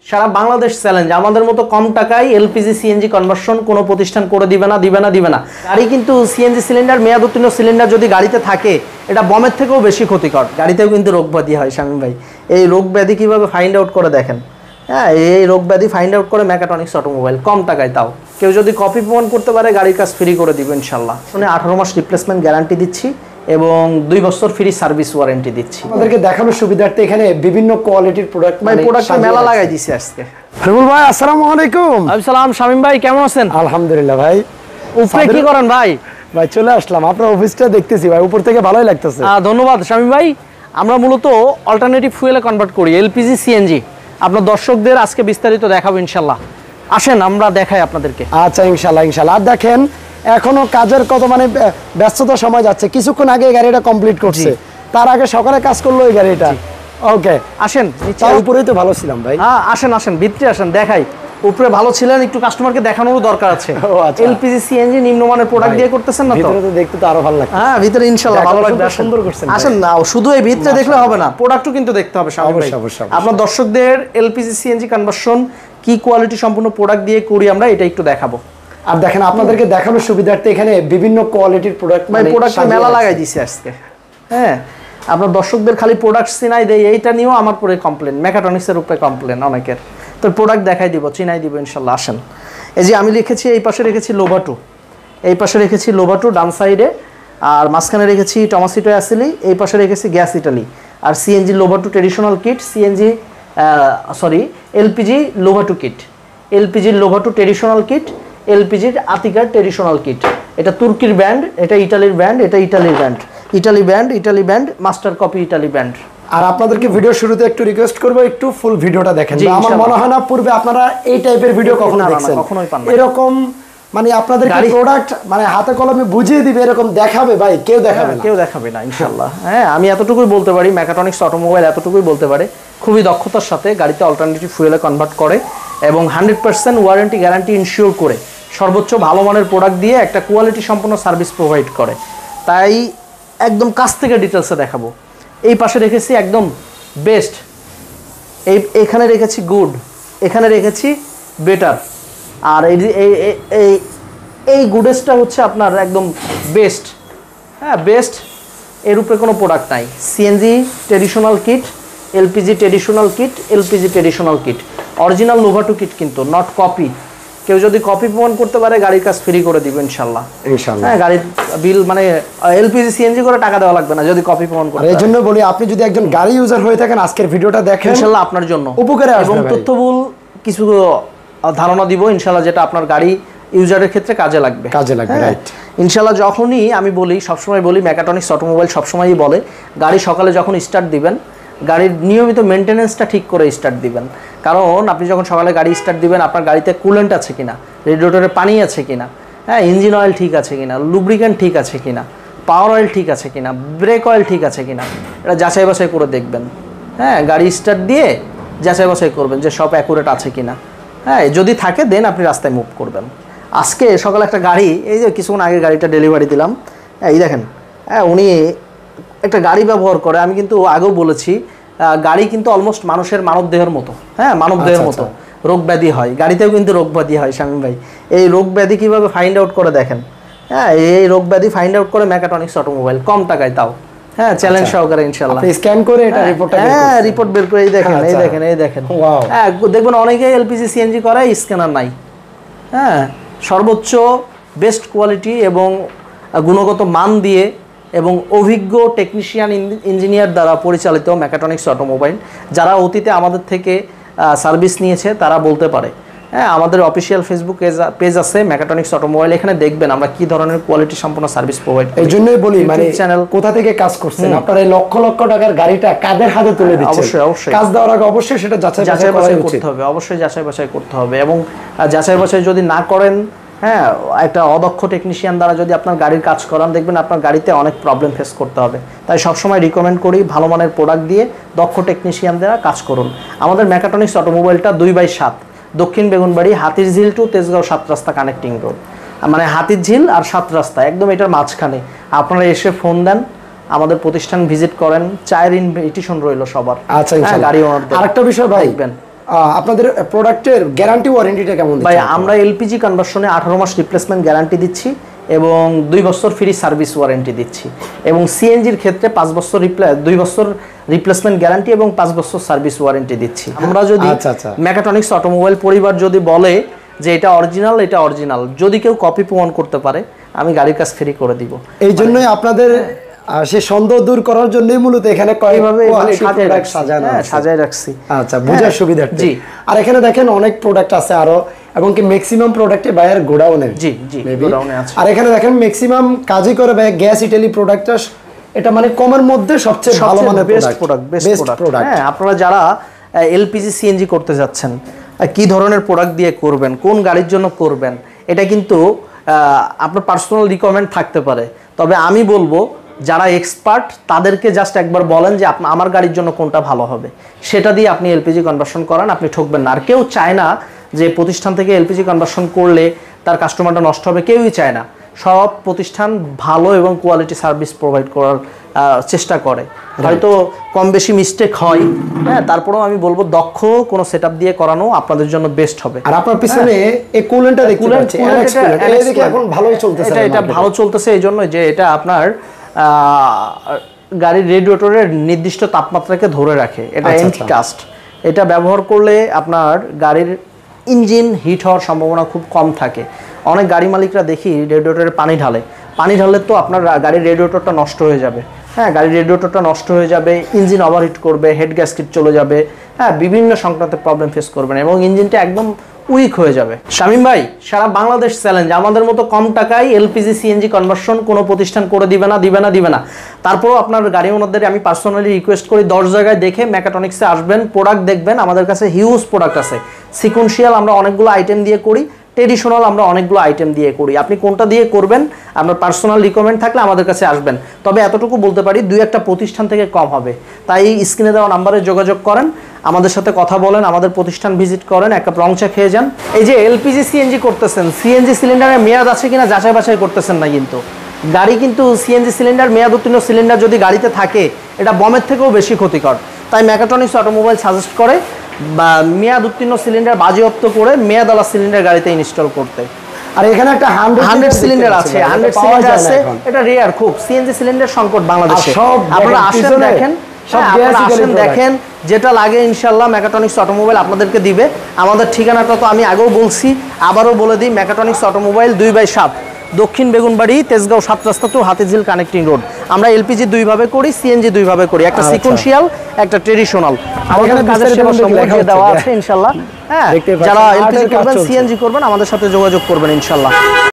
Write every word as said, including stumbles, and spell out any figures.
সারা Bangladesh challenge, আমাদের মতো কম টাকায় এলপিজি সিএনজি কনভার্সন কোনো প্রতিষ্ঠান করে দিবে না দিবে না দিবে না গাড়ি কিন্তু সিএনজি সিলিন্ডার মেয়াদ উত্তীর্ণ সিলিন্ডার যদি গাড়িতে থাকে এটা বমের থেকেও বেশি ক্ষতিকর। গাড়িতেও কিন্তু রোগ ব্যাধি হয় শামীম ভাই। এই রোগ ব্যাধি কীভাবে ফাইন্ড আউট করে দেখেন। হ্যাঁ, এই রোগ ব্যাধি ফাইন্ড আউট করে মেকাট্রনিক্স অটোমোবাইল কম টাকায়। তাও কেউ যদি কপি প্রমাণ করতে পারে গাড়ির কাজ ফ্রি করে দিব ইনশাল্লাহ। শুনে আঠারো মাস রিপ্লেসমেন্ট গ্যারান্টি দিচ্ছি এবং দুই বছর ফ্রি সার্ভিস ওয়ারেন্টি দিচ্ছি। আমাদেরকে দেখানোর সুবিধার্থে এখানে বিভিন্ন কোয়ালিটির প্রোডাক্ট ভাই প্রোডাক্ট মেলা লাগাই দিছি আজকে। ফরিবুল ভাই আসসালামু আলাইকুম। আসসালাম শামীম ভাই, কেমন আছেন? আলহামদুলিল্লাহ ভাই। উপরে কি করেন ভাই? ভাই চলে আসলাম, আপনার অফিসটা দেখতেছি ভাই, উপর থেকে ভালোই লাগতেছে। ধন্যবাদ শামীম ভাই। আমরা মূলত অল্টারনেটিভ ফুয়েলে কনভার্ট করি, এলপিজি সিএনজি। আপনার দর্শকদের আজকে বিস্তারিত দেখাবো ইনশাল্লাহ। আসেন আমরা দেখাই আপনাদেরকে। আচ্ছা ইনশাল্লাহ ইনশাল্লাহ। আর দেখেন এখনো কাজের কত মানে ব্যস্ততা সময় যাচ্ছে, কিছুক্ষণ আগে গাড়িটা কমপ্লিট করছে, তার আগে সকালে কাজ করলো এই গাড়িটা। ওকে আসেন, তার উপরেই তো ভালো ছিলাম ভাই। হ্যাঁ আসেন আসেন ভিতরে আসেন, দেখাই। উপরে ভালো ছিলেন, একটু কাস্টমারকে দেখানোর দরকার আছে। এলপিজি সিএনজি নিম্নমানের প্রোডাক্ট দিয়ে করতেছেন না তো? ভিতরে তো দেখতে তো আরো ভালো লাগছে। হ্যাঁ ভিতরে ইনশাআল্লাহ ভালো লাগবে, সুন্দর করছেন। আসেন না, শুধু এই ভিতরে দেখলে হবে না, প্রোডাক্টও কিন্তু দেখতে হবে শামীম ভাই। আপনার দর্শকদের এলপিজি সিএনজি কনভার্সন কি কোয়ালিটি সম্পূর্ণ প্রোডাক্ট দিয়ে করি আমরা, এটা একটু দেখাবো। আর দেখেন আপনাদেরকে দেখানোর সুবিধার্থে এখানে বিভিন্ন কোয়ালিটির প্রোডাক্ট মানে প্রোডাক্ট মেলা লাগাই দিছি আজকে। হ্যাঁ, আপনার দর্শকদের খালি প্রোডাক্ট চিনাই দেয়, এইটা নিয়েও আমার পরে কমপ্লেন, মেকাট্রনিক্সের উপরে কমপ্লেন অনেকের। তো প্রোডাক্ট দেখাই দিব, চিনাই দিব ইনশাল্লাহ। আসেন, এই যে আমি লিখেছি, এই পাশে রেখেছি লোবাটু, এই পাশে রেখেছি লোবাটু ডান সাইডে, আর মাঝখানে রেখেছি টমাসিটো অ্যাসিলি, এই পাশে রেখেছি গ্যাস ইটালি, আর CNG Lovato traditional kit, CNG sorry LPG Lovato kit, এলপিজির লোবাটু ট্রেডিশনাল কিট, এলপিজির আতিকার ট্রেডিশনাল কিট। এটা তুর্কির ব্র্যান্ড, এটা ইটালির ব্র্যান্ড, এটা ইটালির brand, Italy brand, Italy brand, master copy Italy brand. আর আপনাদেরকে ভিডিও শুরুতে একটু রিকোয়েস্ট করব, একটু ফুল ভিডিওটা দেখেন। আমার মনে হয় না পূর্বে আপনারা এই টাইপের ভিডিও কখনো দেখছেন, কখনোই পান না এরকম মানে আপনাদের প্রোডাক্ট মানে হাতে কলমে বুঝিয়ে দিবে এরকম দেখাবে ভাই, কেউ দেখাবে না, কেউ দেখাবে না ইনশাআল্লাহ। হ্যাঁ, আমি এতটুকুই বলতে পারি, মেকাট্রনিক্স অটোমোবাইল এতটুকুই বলতে পারে, খুবই দক্ষতার সাথে গাড়িতে অল্টারনেটিভ ফুয়েলে কনভার্ট করে এবং hundred percent warranty guarantee insure করে সর্বোচ্চ ভালো মানের প্রোডাক্ট দিয়ে একটা কোয়ালিটি সম্পন্ন সার্ভিস প্রোভাইড করে। তাই একদম কাছ থেকে ডিটেলসে দেখাবো। এই পাশে রেখেছি একদম বেস্ট, এই এখানে রেখেছি গুড, এখানে রেখেছি বেটার, আর এই এই এই গুডেস্টটা হচ্ছে আপনার একদম বেস্ট। হ্যাঁ বেস্ট, এর উপরে কোনো প্রোডাক্ট নাই। CNG traditional kit, LPG traditional kit, LPG traditional kit, original Lovato kit কিন্তু, নট কপি। কেউ যদি কপি প্রমাণ করতে পারে গাড়ির কাজ ফ্রি করে দিব ইনশাল্লাহ ইনশাল্লাহ। হ্যাঁ, গাড়ির বিল মানে এলপিজি সিএনজি করে টাকা দেওয়া লাগবে না যদি কপি প্রমাণ করে। এই জন্য বলি, আপনি যদি একজন গাড়ি ইউজার হয়ে থাকেন আজকের ভিডিওটা দেখেন, ইনশাল্লাহ আপনার জন্য উপকারে আসবে এবং তথ্যবহুল কিছু ধারণা দিব ইনশাল্লাহ, যেটা আপনার গাড়ি ইউজারের ক্ষেত্রে কাজে লাগবে কাজে লাগবে রাইট ইনশাল্লাহ। যখনই আমি বলি, সবসময় বলি, মেকাট্রনিক্স অটোমোবাইল সবসময়ই বলে, গাড়ি সকালে যখন স্টার্ট দিবেন গাড়ির নিয়মিত মেনটেনেন্সটা ঠিক করে স্টার্ট দিবেন। কারণ আপনি যখন সকালে গাড়ি স্টার্ট দিবেন আপনার গাড়িতে কুলেন্ট আছে কিনা, রেডিয়েটরে পানি আছে কিনা, হ্যাঁ ইঞ্জিন অয়েল ঠিক আছে কিনা, লুব্রিকেন্ট ঠিক আছে কিনা, পাওয়ার অয়েল ঠিক আছে কিনা, ব্রেক অয়েল ঠিক আছে কিনা, এটা যাচাই বাছাই করে দেখবেন। হ্যাঁ, গাড়ি স্টার্ট দিয়ে যাচাই বাছাই করবেন যে সব অ্যাকুরেট আছে কিনা। হ্যাঁ, যদি থাকে দেন আপনি রাস্তায় মুভ করবেন। আজকে সকালে একটা গাড়ি, এই যে কিছুক্ষণ আগে গাড়িটা ডেলিভারি দিলাম, এই দেখেন, হ্যাঁ উনি একটা গাড়ি ব্যবহার করে, আমি কিন্তু আগেও বলেছি গাড়ি কিন্তু অলমোস্ট মানুষের মানব দেহের মতো। হ্যাঁ, মানব দেহের মতো রোগ ব্যাধি হয়, গাড়িতেও কিন্তু রোগ ব্যাধি হয় শামীম ভাই। এই রোগ ব্যাধি কীভাবে ফাইন্ড আউট করে দেখেন। হ্যাঁ, এই রোগ ব্যাধি ফাইন্ড আউট করে মেকাট্রনিক্স অটোমোবাইল কম টাকায়, তাও হ্যাঁ চ্যালেঞ্জ সহকারে ইনশাআল্লাহ। স্ক্যান করে এটা রিপোর্টটা হ্যাঁ রিপোর্ট বের করে এই দেখেন, এই দেখেন, এই দেখেন। হ্যাঁ দেখবেন অনেকেই এলপিজি সিএনজি করে, স্ক্যানার নাই। হ্যাঁ, সর্বোচ্চ বেস্ট কোয়ালিটি এবং গুণগত মান দিয়ে এবং অভিজ্ঞ টেকনিশিয়ান ইঞ্জিনিয়ার দ্বারা পরিচালিত মেকাট্রনিক্স অটোমোবাইল। যারা অতীতে আমাদের থেকে সার্ভিস নিয়েছে তারা বলতে পারে। হ্যাঁ, আমাদের অফিসিয়াল ফেসবুক পেজ আছে মেকাট্রনিক্স অটোমোবাইল, এখানে দেখবেন আমরা কি ধরনের কোয়ালিটি সম্পন্ন সার্ভিস প্রোভাইড করি। এই জন্যই বলি মানে চ্যানেল কোথা থেকে কাজ করছেন আপনারা, এই লক্ষ লক্ষ টাকার গাড়িটা কাদের হাতে তুলে দিচ্ছেন। অবশ্যই অবশ্যই কাজ দেওয়ার আগে অবশ্যই সেটা যাচাই বাছাই করতে হবে, অবশ্যই যাচাই বাছাই করতে হবে। এবং যাচাই বাছাই যদি না করেন, হ্যাঁ একটা অদক্ষ টেকনিশিয়ান দ্বারা যদি আপনার গাড়ির কাজ করান, দেখবেন আপনার গাড়িতে অনেক প্রবলেম ফেস করতে হবে। তাই সবসময় রিকমেন্ড করি ভালো মানের প্রোডাক্ট দিয়ে দক্ষ টেকনিশিয়ান দ্বারা কাজ করুন। আমাদের মেকাট্রনিক্স অটোমোবাইলটা দুই বাই সাত, দক্ষিণ বেগুনবাড়ি, হাতির ঝিল টু তেজগাঁও সাত রাস্তা কানেক্টিং রোড, মানে হাতির ঝিল আর সাত রাস্তা একদম এটার মাঝখানে। আপনারা এসে ফোন দেন, আমাদের প্রতিষ্ঠান ভিজিট করেন, চায়ের ইনভিটেশন রইল সবার। আচ্ছা, গাড়ি ওনারদের। আরেকটা বিষয় ভাই, আপনাদের প্রোডাক্টের গ্যারান্টি ওয়ারেন্টিটা কেমন ভাই? আমরা এলপিজি কনভার্সনে আঠারো মাস রিপ্লেসমেন্ট গ্যারান্টি দিচ্ছি এবং দুই বছর ফ্রি সার্ভিস ওয়ারেন্টি দিচ্ছি, এবং সিএনজির ক্ষেত্রে পাঁচ বছর দুই বছর রিপ্লেসমেন্ট গ্যারান্টি এবং পাঁচ বছর সার্ভিস ওয়ারেন্টি দিচ্ছি। আমরা যদি মেকাট্রনিক্স অটোমোবাইল পরিবার যদি বলে যে এটা অরিজিনাল, এটা অরিজিনাল, যদি কেউ কপি প্রমাণ করতে পারে আমি গাড়ির কাজ ফ্রি করে দিব। এই জন্যই আপনাদের সে সন্দেহ দূর করার জন্যই মূলত এখানে কয়েকভাবে সাজায় রাখছি। আচ্ছা, বোঝার সুবিধার্থে। জি, আর এখানে দেখেন অনেক প্রোডাক্ট আছে আরো, এবং কি ম্যাক্সিমাম প্রোডাক্টে বাইরের গোডাউনে। জি জি, গোডাউনে আছে। আর এখানে দেখেন ম্যাক্সিমাম কাজই করে ভাই গ্যাস ইটালি প্রোডাক্টটা, এটা মানে কমের মধ্যে সবচেয়ে ভালো মানের বেস্ট প্রোডাক্ট, বেস্ট প্রোডাক্ট। হ্যাঁ, আপনারা যারা এলপিজি সিএনজি করতে যাচ্ছেন, কি ধরনের প্রোডাক্ট দিয়ে করবেন, কোন গাড়ির জন্য করবেন, এটা কিন্তু আপনার পার্সোনাল রিকমেন্ড থাকতে পারে। তবে আমি বলবো যারা এক্সপার্ট তাদেরকে জাস্ট একবার বলেন যে আপনার আমার গাড়ির জন্য কোনটা ভালো হবে, সেটা দিয়ে আপনি এলপিজি কনভার্সন করান, আপনি ঠকবেন না। আর কেউ চায় না যে প্রতিষ্ঠান থেকে এলপিজি কনভার্সন করলে তার কাস্টমারটা নষ্ট হবে, কেউই চায় না। সব প্রতিষ্ঠান ভালো এবং কোয়ালিটি সার্ভিস প্রোভাইড করার চেষ্টা করে। হয়তো কম বেশি মিস্টেক হয়, হ্যাঁ, তারপরেও আমি বলবো দক্ষ কোনো সেটআপ দিয়ে করানো আপনাদের জন্য বেস্ট হবে। আর আপনার পিছনে এই কুলেন্টটা দেখতে পাচ্ছি, এটা দেখে এখন ভালোই চলতেছে। এটা এটা ভালো চলতেছে এই জন্য যে এটা আপনার গাড়ির রেডিয়েটরের নির্দিষ্ট তাপমাত্রাকে ধরে রাখে। এটা এন্টি কাস্ট, এটা ব্যবহার করলে আপনার গাড়ির ইঞ্জিন হিট হওয়ার সম্ভাবনা খুব কম থাকে। অনেক গাড়ি মালিকরা দেখি রেডিয়েটরে পানি ঢালে, পানি ঢালে তো আপনার গাড়ির রেডিয়েটরটা নষ্ট হয়ে যাবে। হ্যাঁ, গাড়ির রেডিয়েটরটা নষ্ট হয়ে যাবে, ইঞ্জিন ওভারহিট করবে, হেড গ্যাসকেট চলে যাবে, হ্যাঁ, বিভিন্ন সংক্রান্ত প্রবলেম ফেস করবেন এবং ইঞ্জিনটা একদম উইক হয়ে যাবে। শামীম ভাই, সারা বাংলাদেশ চ্যালেঞ্জ, আমাদের মতো কম টাকায় এলপিজি সিএনজি কনভার্সন কোনো প্রতিষ্ঠান করে দিবে না, দিবে না, দিবে না। তারপরেও আপনার গাড়ি ওনারদের আমি পার্সোনালি রিকোয়েস্ট করি দশ জায়গায় দেখে মেকাট্রনিক্সে আসবেন, প্রোডাক্ট দেখবেন। আমাদের কাছে হিউজ প্রোডাক্ট আছে। সিকোয়েন্সিয়াল আমরা অনেকগুলো আইটেম দিয়ে করি, ট্রেডিশনাল আমরা অনেকগুলো আইটেম দিয়ে করি। আপনি কোনটা দিয়ে করবেন, আপনার পার্সোনাল রিকমেন্ড থাকলে আমাদের কাছে আসবেন। তবে এতটুকু বলতে পারি, দুই একটা প্রতিষ্ঠান থেকে কম হবে। তাই স্ক্রিনে দেওয়া নাম্বারে যোগাযোগ করেন, আমাদের সাথে কথা বলেন, আমাদের প্রতিষ্ঠান ভিজিট করেন, একটা রংচা খেয়ে যান। এই যে এলপিজি সিএনজি করতেছেন, সিএনজি সিলিন্ডারের মেয়াদ আছে কিনা যাচাই বাছাই করতেছেন না কিন্তু। গাড়ি কিন্তু সিএনজি সিলিন্ডার, মেয়াদ উত্তীর্ণ সিলিন্ডার যদি গাড়িতে থাকে, এটা বমের থেকেও বেশি ক্ষতিকর। তাই মেকাট্রনিক্স অটোমোবাইল সাজেস্ট করে বা মেয়াদ উত্তীর্ণ সিলিন্ডার বাজেয়াপ্ত করে মেয়াদওয়ালা সিলিন্ডার গাড়িতে ইনস্টল করতে। আর এখানে একটা হান্ড্রেড সিলিন্ডার আছে, হান্ড্রেড সিলিন্ডার আছে, এটা রেয়ার খুব। সিএনজি সিলিন্ডার সংকট বাংলাদেশে। আপনারা আসেন দেখেন, আপনারা আসেন দেখেন, যেটা লাগে ইনশাল্লাহ মেকাট্রনিক্স অটোমোবাইল আপনাদেরকে দিবে। আমাদের ঠিকানাটা তো আমি আগেও বলছি, আবারও বলে দিই, মেকাট্রনিক্স অটোমোবাইল দুই বাই সাত, দক্ষিণ বেগুনবাড়ি, তেজগাঁও সাত রাস্তা টু হাতিঝিল কানেক্টিং রোড। আমরা এলপিজি দুইভাবে করি, সিএনজি দুইভাবে করি, একটা সিকোয়েন্সিয়াল, একটা ট্রেডিশনাল। আমাদের কাজের সেবা সম্পর্কে দেওয়া আছে ইনশাল্লাহ। হ্যাঁ, যারা এলপিজি করবেন, সিএনজি করবেন, আমাদের সাথে যোগাযোগ করবেন ইনশাল্লাহ।